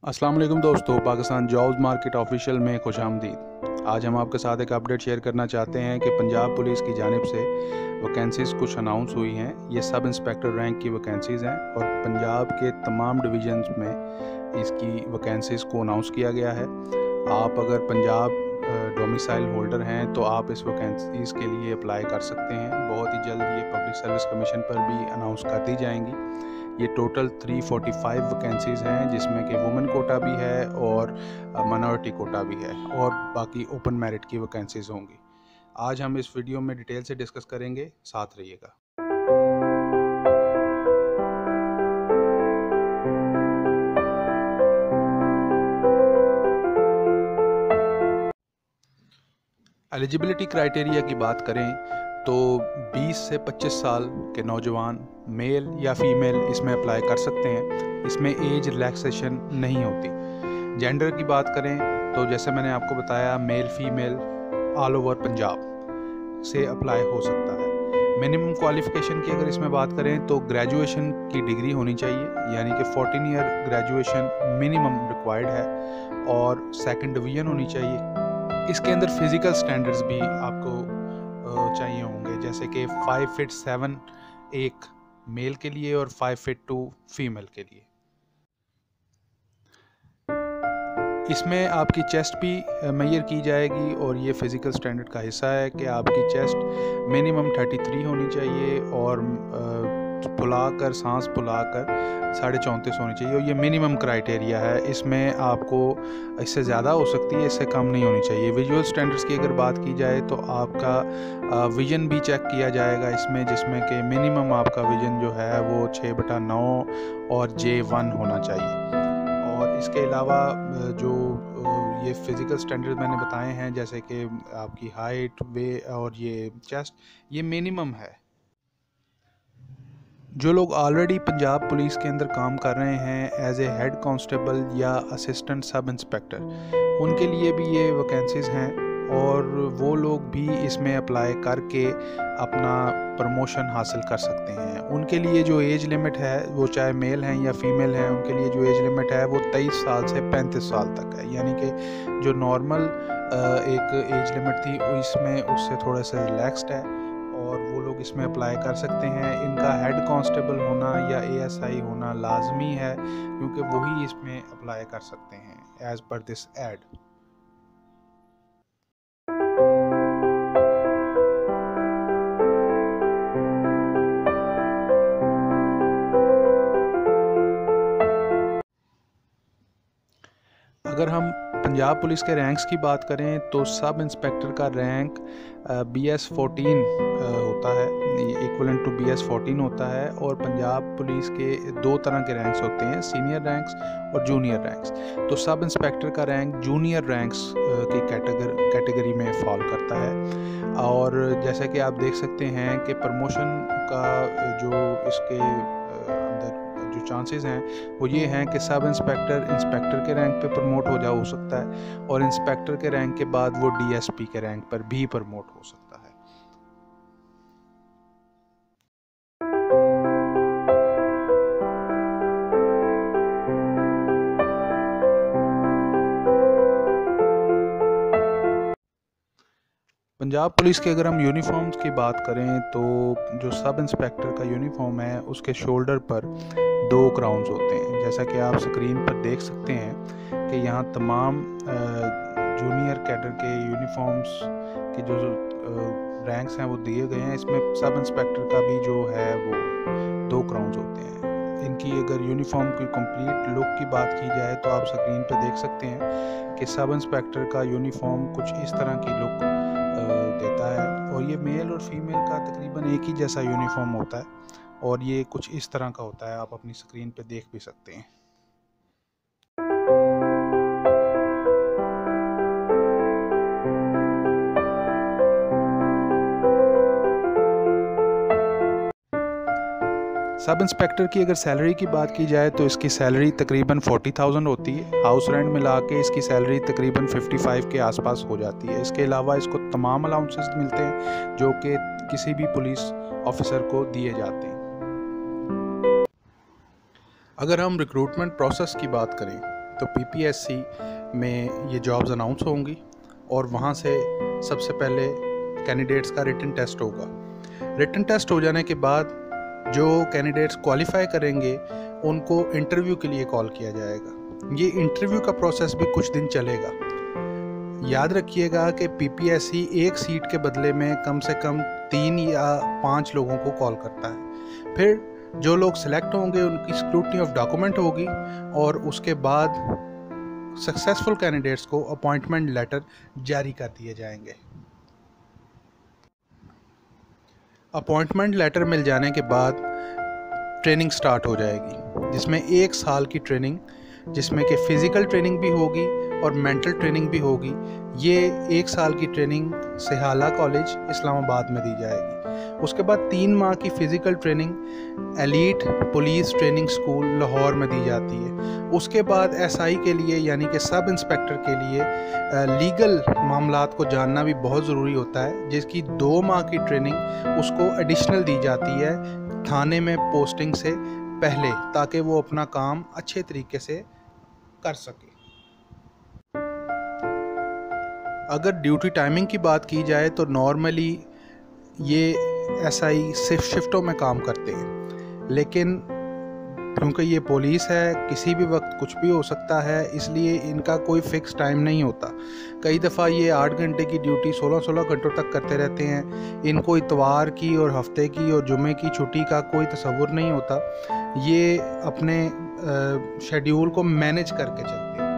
अस्सलाम वालेकुम दोस्तों, पाकिस्तान जॉब्स मार्केट ऑफिशियल में खुशामदीद। आज हम आपके साथ एक अपडेट शेयर करना चाहते हैं कि पंजाब पुलिस की जानिब से वैकेंसीज़ कुछ अनाउंस हुई हैं। ये सब इंस्पेक्टर रैंक की वैकेंसीज़ हैं और पंजाब के तमाम डिवीजन्स में इसकी वैकेंसीज़ को अनाउंस किया गया है। आप अगर पंजाब डोमिसाइल होल्डर हैं तो आप इस वैकेंसीज़ के लिए अप्लाई कर सकते हैं। बहुत ही जल्द ये पब्लिक सर्विस कमीशन पर भी अनाउंस कर दी जाएंगी। ये टोटल 345 वैकेंसीज़ हैं, जिसमें कि वुमेन कोटा भी है और माइनॉरिटी कोटा भी है और बाकी ओपन मेरिट की वैकेंसीज़ होंगी। आज हम इस वीडियो में डिटेल से डिस्कस करेंगे, साथ रहिएगा। एलिजिबिलिटी क्राइटेरिया की बात करें तो 20 से 25 साल के नौजवान मेल या फीमेल इसमें अप्लाई कर सकते हैं। इसमें एज रिलैक्सेशन नहीं होती। जेंडर की बात करें तो जैसे मैंने आपको बताया, male female all over Punjab से अप्लाई हो सकता है। मिनिमम क्वालिफ़िकेशन की अगर इसमें बात करें तो ग्रेजुएशन की डिग्री होनी चाहिए, यानी कि 14 ईयर ग्रेजुएशन मिनिमम रिक्वायर्ड है और सेकंड डिवीज़न होनी चाहिए। इसके अंदर फिज़िकल स्टैंडर्ड्स भी आपको चाहिए होंगे, जैसे कि 5 फीट 7 एक मेल के लिए और 5 फीट 2 फीमेल के लिए। इसमें आपकी चेस्ट भी मेजर की जाएगी और ये फ़िज़िकल स्टैंडर्ड का हिस्सा है कि आपकी चेस्ट मिनिमम 33 होनी चाहिए और फुलाकर सांस फुलाकर 34.5 होनी चाहिए और ये मिनिमम क्राइटेरिया है। इसमें आपको इससे ज़्यादा हो सकती है, इससे कम नहीं होनी चाहिए। विजुअल स्टैंडर्ड्स की अगर बात की जाए तो आपका विज़न भी चेक किया जाएगा इसमें, जिसमें कि मिनिमम आपका विज़न जो है वो 6/9 और J1 होना चाहिए। और इसके अलावा जो ये फ़िज़िकल स्टैंडर्ड मैंने बताए हैं, जैसे कि आपकी हाइट, वे और ये चेस्ट, ये मिनिमम है। जो लोग ऑलरेडी पंजाब पुलिस के अंदर काम कर रहे हैं एज ए हेड कांस्टेबल या असिस्टेंट सब इंस्पेक्टर, उनके लिए भी ये वैकेंसीज़ हैं और वो लोग भी इसमें अप्लाई करके अपना प्रमोशन हासिल कर सकते हैं। उनके लिए जो एज लिमिट है, वो चाहे मेल हैं या फीमेल हैं, उनके लिए जो एज लिमिट है वो 23 साल से 35 साल तक है। यानी कि जो नॉर्मल एक एज लिमिट थी इसमें उससे थोड़ा सा रिलैक्सड है और वो लोग इसमें अप्लाई कर सकते हैं। इनका हेड कांस्टेबल होना या ASI होना लाजमी है, क्योंकि वही इसमें अप्लाई कर सकते हैं एज़ पर दिस एड। अगर हम पंजाब पुलिस के रैंक्स की बात करें तो सब इंस्पेक्टर का रैंक BS14 होता है, इक्वलेंट टू BS14 होता है। और पंजाब पुलिस के दो तरह के रैंक्स होते हैं, सीनियर रैंक्स और जूनियर रैंक्स। तो सब इंस्पेक्टर का रैंक जूनियर रैंक्स की कैटेगरी में फॉल करता है। और जैसा कि आप देख सकते हैं कि प्रमोशन का जो इसके अंदर जो चांसेस हैं वो ये हैं कि सब इंस्पेक्टर के रैंक पे प्रमोट हो सकता है और इंस्पेक्टर के रैंक के बाद वो DSP के रैंक पर भी प्रमोट हो सकता है। पंजाब पुलिस के अगर हम यूनिफॉर्म्स की बात करें तो जो सब इंस्पेक्टर का यूनिफॉर्म है उसके शोल्डर पर 2 क्राउन्स होते हैं। जैसा कि आप स्क्रीन पर देख सकते हैं कि यहाँ तमाम जूनियर कैडर के यूनिफॉर्म्स के जो रैंक्स हैं वो दिए गए हैं। इसमें सब इंस्पेक्टर का भी जो है वो 2 क्राउन्स होते हैं। इनकी अगर यूनिफॉर्म की कंप्लीट लुक की बात की जाए तो आप स्क्रीन पर देख सकते हैं कि सब इंस्पेक्टर का यूनिफॉर्म कुछ इस तरह की लुक देता है और ये मेल और फीमेल का तकरीबन एक ही जैसा यूनिफॉर्म होता है और ये कुछ इस तरह का होता है, आप अपनी स्क्रीन पे देख भी सकते हैं। सब इंस्पेक्टर की अगर सैलरी की बात की जाए तो इसकी सैलरी तकरीबन 40,000 होती है। हाउस रेंट मिला के इसकी सैलरी तकरीबन 55 के आसपास हो जाती है। इसके अलावा इसको तमाम अलाउंसेस मिलते हैं जो कि किसी भी पुलिस ऑफिसर को दिए जाते हैं। अगर हम रिक्रूटमेंट प्रोसेस की बात करें तो पीपीएससी में ये जॉब्स अनाउंस होंगी और वहाँ से सबसे पहले कैंडिडेट्स का रिटन टेस्ट होगा। रिटन टेस्ट हो जाने के बाद जो कैंडिडेट्स क्वालिफाई करेंगे उनको इंटरव्यू के लिए कॉल किया जाएगा। ये इंटरव्यू का प्रोसेस भी कुछ दिन चलेगा। याद रखिएगा कि पीपीएससी एक सीट के बदले में कम से कम 3 या 5 लोगों को कॉल करता है। फिर जो लोग सिलेक्ट होंगे उनकी स्क्रूटनी ऑफ डॉक्यूमेंट होगी और उसके बाद सक्सेसफुल कैंडिडेट्स को अपॉइंटमेंट लेटर जारी कर दिए जाएंगे। अपॉइंटमेंट लेटर मिल जाने के बाद ट्रेनिंग स्टार्ट हो जाएगी, जिसमें 1 साल की ट्रेनिंग, जिसमें कि फ़िज़िकल ट्रेनिंग भी होगी और मेंटल ट्रेनिंग भी होगी। ये 1 साल की ट्रेनिंग सेहाला कॉलेज इस्लामाबाद में दी जाएगी। उसके बाद 3 माह की physical training elite police training school Lahore में दी जाती है। उसके बाद एसआई के लिए यानी कि सब इंस्पेक्टर के लिए लीगल मामलात को जानना भी बहुत ज़रूरी होता है, जिसकी 2 माह की ट्रेनिंग उसको एडिशनल दी जाती है थाने में पोस्टिंग से पहले, ताकि वो अपना काम अच्छे तरीके से कर सके। अगर ड्यूटी टाइमिंग की बात की जाए तो नॉर्मली ये एसआई सिर्फ शिफ्टों में काम करते हैं, लेकिन क्योंकि ये पुलिस है किसी भी वक्त कुछ भी हो सकता है, इसलिए इनका कोई फ़िक्स टाइम नहीं होता। कई दफ़ा ये 8 घंटे की ड्यूटी 16-16 घंटों तक करते रहते हैं। इनको इतवार की और हफ्ते की और जुमे की छुट्टी का कोई तसव्वुर नहीं होता। ये अपने शेड्यूल को मैनेज करके चलते हैं।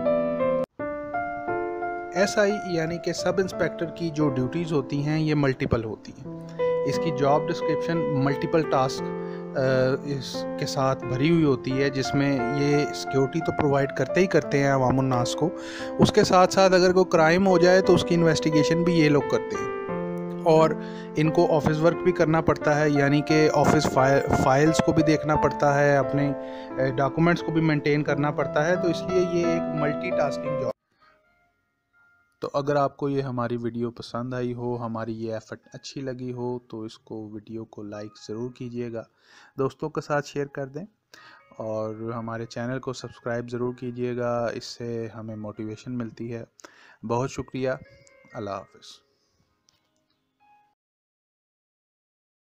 एसआई यानी कि सब इंस्पेक्टर की जो ड्यूटीज़ होती हैं ये मल्टीपल होती हैं। इसकी जॉब डिस्क्रिप्शन मल्टीपल टास्क इसके साथ भरी हुई होती है, जिसमें ये सिक्योरिटी तो प्रोवाइड करते ही करते हैं अवामुन नास को। उसके साथ साथ अगर कोई क्राइम हो जाए तो उसकी इन्वेस्टिगेशन भी ये लोग करते हैं। और इनको ऑफिस वर्क भी करना पड़ता है, यानी कि ऑफिस फाइल्स को भी देखना पड़ता है, अपने डॉक्यूमेंट्स को भी मेंटेन करना पड़ता है। तो इसलिए ये एक मल्टीटास्किंग जॉब। तो अगर आपको ये हमारी वीडियो पसंद आई हो, हमारी ये एफ़र्ट अच्छी लगी हो, तो इसको वीडियो को लाइक ज़रूर कीजिएगा, दोस्तों के साथ शेयर कर दें और हमारे चैनल को सब्सक्राइब ज़रूर कीजिएगा। इससे हमें मोटिवेशन मिलती है। बहुत शुक्रिया। अल्लाह हाफ़िज़।